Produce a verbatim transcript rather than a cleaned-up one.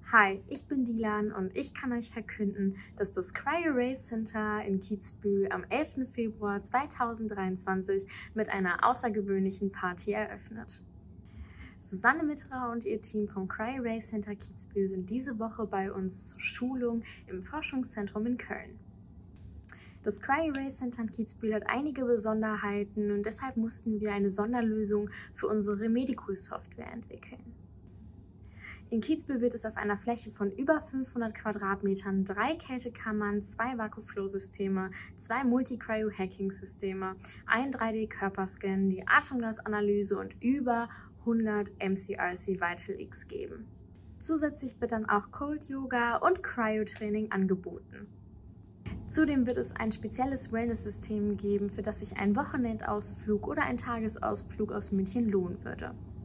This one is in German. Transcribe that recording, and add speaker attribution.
Speaker 1: Hi, ich bin Dilan und ich kann euch verkünden, dass das Cryo-Race Center in Kitzbühel am elften Februar zweitausenddreiundzwanzig mit einer außergewöhnlichen Party eröffnet. Susanne Mitterer und ihr Team vom Cryo-Race Center Kitzbühel sind diese Woche bei uns zur Schulung im Forschungszentrum in Köln. Das Cryo-Race Center in Kitzbühel hat einige Besonderheiten und deshalb mussten wir eine Sonderlösung für unsere Medicool-Software entwickeln. In Kitzbühel wird es auf einer Fläche von über fünfhundert Quadratmetern drei Kältekammern, zwei Vakuum-Flow-Systeme, zwei Multi-Cryo-Hacking-Systeme, ein drei D-Körperscan, die Atemgasanalyse und über hundert M C R C Vital X geben. Zusätzlich wird dann auch Cold Yoga und Cryo-Training angeboten. Zudem wird es ein spezielles Wellness-System geben, für das sich ein Wochenendausflug oder ein Tagesausflug aus München lohnen würde.